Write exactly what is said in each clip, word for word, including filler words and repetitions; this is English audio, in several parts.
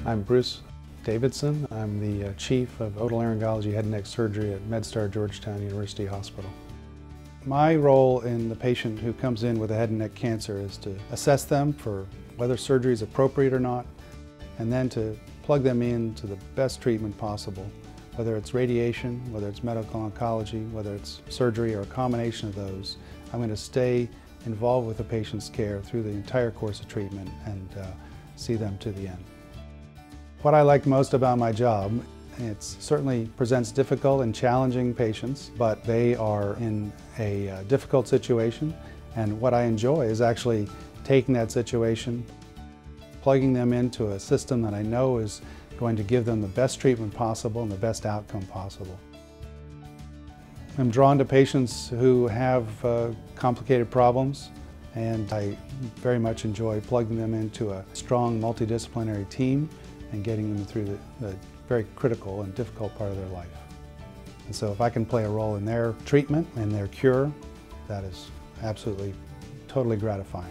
I'm Bruce Davidson. I'm the uh, Chief of Otolaryngology Head and Neck Surgery at MedStar Georgetown University Hospital. My role in the patient who comes in with a head and neck cancer is to assess them for whether surgery is appropriate or not, and then to plug them into the best treatment possible, whether it's radiation, whether it's medical oncology, whether it's surgery, or a combination of those. I'm going to stay involved with the patient's care through the entire course of treatment and uh, see them to the end. What I like most about my job, it certainly presents difficult and challenging patients, but they are in a uh, difficult situation, and what I enjoy is actually taking that situation, plugging them into a system that I know is going to give them the best treatment possible and the best outcome possible. I'm drawn to patients who have uh, complicated problems, and I very much enjoy plugging them into a strong multidisciplinary team and getting them through the, the very critical and difficult part of their life. And so if I can play a role in their treatment and their cure, that is absolutely, totally gratifying.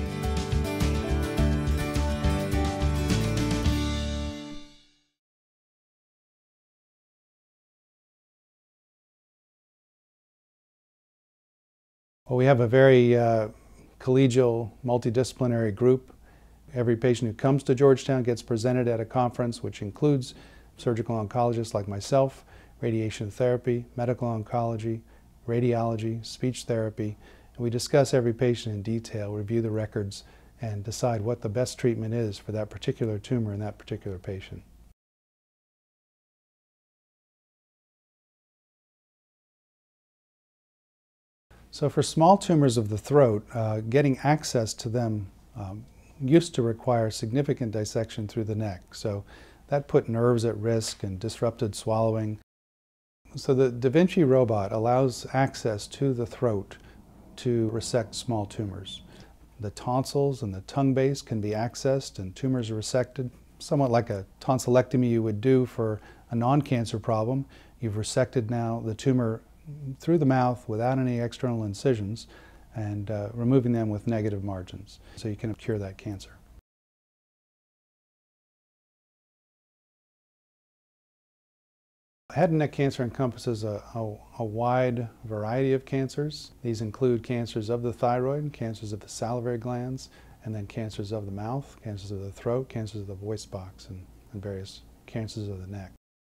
Well, we have a very uh, collegial, multidisciplinary group. Every patient who comes to Georgetown gets presented at a conference which includes surgical oncologists like myself, radiation therapy, medical oncology, radiology, speech therapy, and we discuss every patient in detail, review the records, and decide what the best treatment is for that particular tumor in that particular patient. So for small tumors of the throat, uh, getting access to them um, used to require significant dissection through the neck. So that put nerves at risk and disrupted swallowing. So the Da Vinci robot allows access to the throat to resect small tumors. The tonsils and the tongue base can be accessed and tumors are resected, somewhat like a tonsillectomy you would do for a non-cancer problem. You've resected now the tumor through the mouth without any external incisions and uh, removing them with negative margins, so you can cure that cancer. Head and neck cancer encompasses a, a, a wide variety of cancers. These include cancers of the thyroid, cancers of the salivary glands, and then cancers of the mouth, cancers of the throat, cancers of the voice box, and, and various cancers of the neck.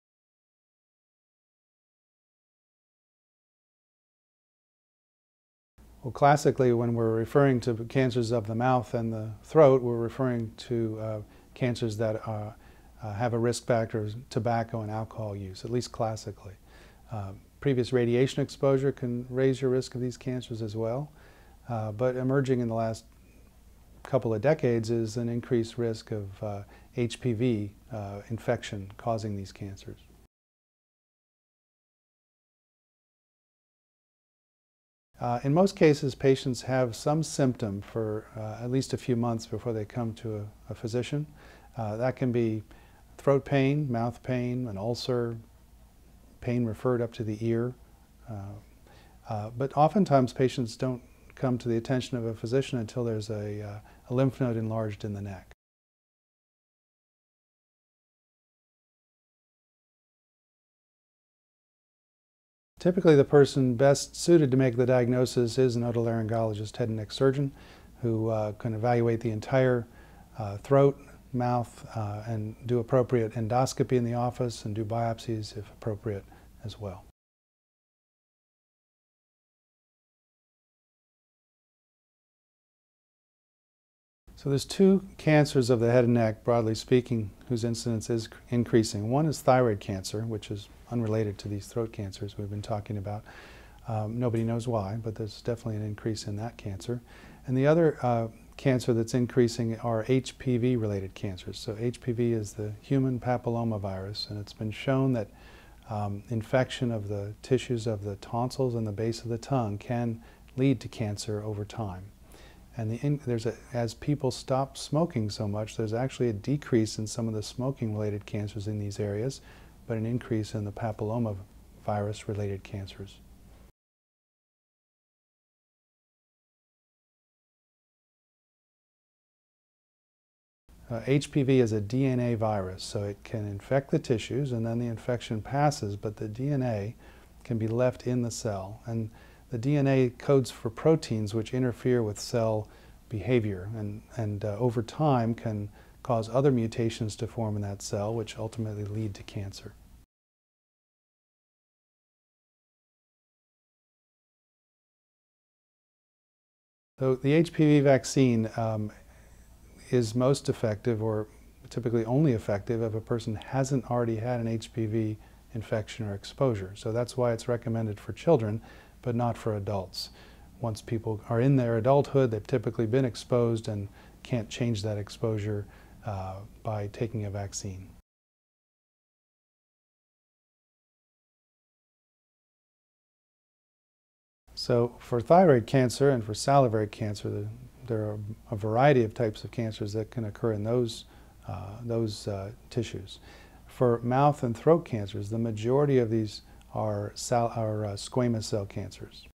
Well, classically, when we're referring to cancers of the mouth and the throat, we're referring to uh, cancers that uh, uh, have a risk factor of tobacco and alcohol use, at least classically. Uh, previous radiation exposure can raise your risk of these cancers as well, uh, but emerging in the last couple of decades is an increased risk of uh, H P V uh, infection causing these cancers. Uh, in most cases, patients have some symptom for uh, at least a few months before they come to a, a physician. Uh, that can be throat pain, mouth pain, an ulcer, pain referred up to the ear. Uh, uh, but oftentimes patients don't come to the attention of a physician until there's a, uh, a lymph node enlarged in the neck. Typically, the person best suited to make the diagnosis is an otolaryngologist, head and neck surgeon, who uh, can evaluate the entire uh, throat, mouth, uh, and do appropriate endoscopy in the office and do biopsies if appropriate as well. So there's two cancers of the head and neck, broadly speaking, whose incidence is increasing. One is thyroid cancer, which is unrelated to these throat cancers we've been talking about. Um, nobody knows why, but there's definitely an increase in that cancer. And the other uh, cancer that's increasing are H P V-related cancers. So H P V is the human papillomavirus, and it's been shown that um, infection of the tissues of the tonsils and the base of the tongue can lead to cancer over time. And the in, there's a, as people stop smoking so much, there's actually a decrease in some of the smoking-related cancers in these areas, but an increase in the papillomavirus-related cancers. Uh, H P V is a D N A virus, so it can infect the tissues and then the infection passes, but the D N A can be left in the cell. And the D N A codes for proteins which interfere with cell behavior and, and uh, over time can cause other mutations to form in that cell, which ultimately lead to cancer. So the H P V vaccine um, is most effective, or typically only effective, if a person hasn't already had an H P V infection or exposure. So that's why it's recommended for children, but not for adults. Once people are in their adulthood, they've typically been exposed and can't change that exposure uh, by taking a vaccine. So for thyroid cancer and for salivary cancer, the, there are a variety of types of cancers that can occur in those, uh, those uh, tissues. For mouth and throat cancers, the majority of these are, sal are uh, squamous cell cancers.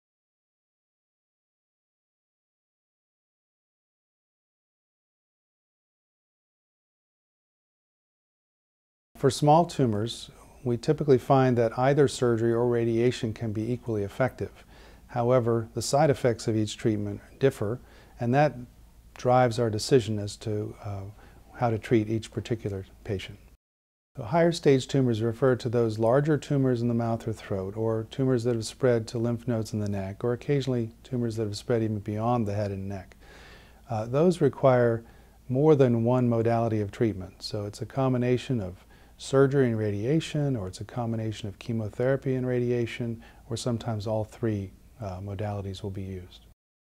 For small tumors, we typically find that either surgery or radiation can be equally effective. However, the side effects of each treatment differ, and that drives our decision as to uh, how to treat each particular patient. So higher stage tumors refer to those larger tumors in the mouth or throat, or tumors that have spread to lymph nodes in the neck, or occasionally tumors that have spread even beyond the head and neck. Uh, those require more than one modality of treatment. So it's a combination of surgery and radiation, or it's a combination of chemotherapy and radiation, or sometimes all three uh, modalities will be used.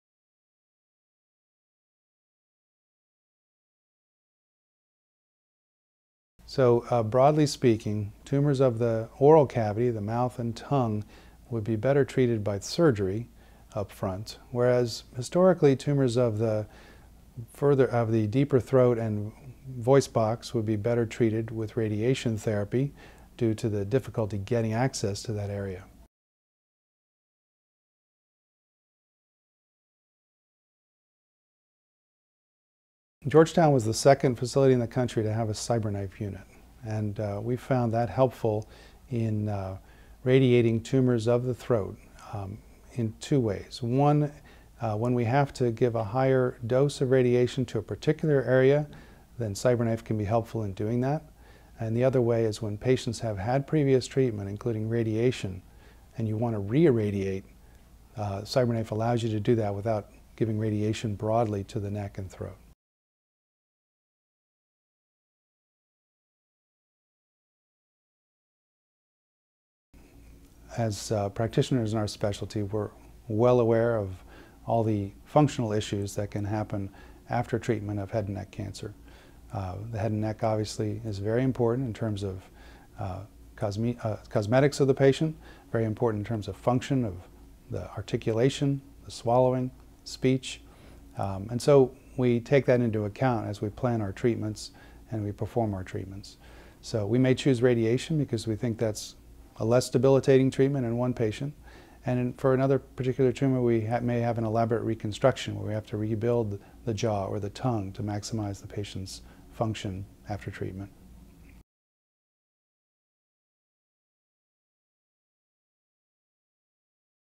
So uh, broadly speaking, tumors of the oral cavity, the mouth and tongue, would be better treated by surgery up front, whereas historically tumors of the further of the deeper throat and voice box would be better treated with radiation therapy due to the difficulty getting access to that area. Georgetown was the second facility in the country to have a CyberKnife unit, and uh, we found that helpful in uh, radiating tumors of the throat um, in two ways. One, uh, when we have to give a higher dose of radiation to a particular area, then CyberKnife can be helpful in doing that. And the other way is when patients have had previous treatment, including radiation, and you want to re-irradiate, uh, CyberKnife allows you to do that without giving radiation broadly to the neck and throat. As uh, practitioners in our specialty, we're well aware of all the functional issues that can happen after treatment of head and neck cancer. Uh, the head and neck obviously is very important in terms of uh, cosme uh, cosmetics of the patient, very important in terms of function of the articulation, the swallowing, speech. Um, and so we take that into account as we plan our treatments and we perform our treatments. So we may choose radiation because we think that's a less debilitating treatment in one patient. And in, for another particular tumor, we ha may have an elaborate reconstruction where we have to rebuild the jaw or the tongue to maximize the patient's function after treatment.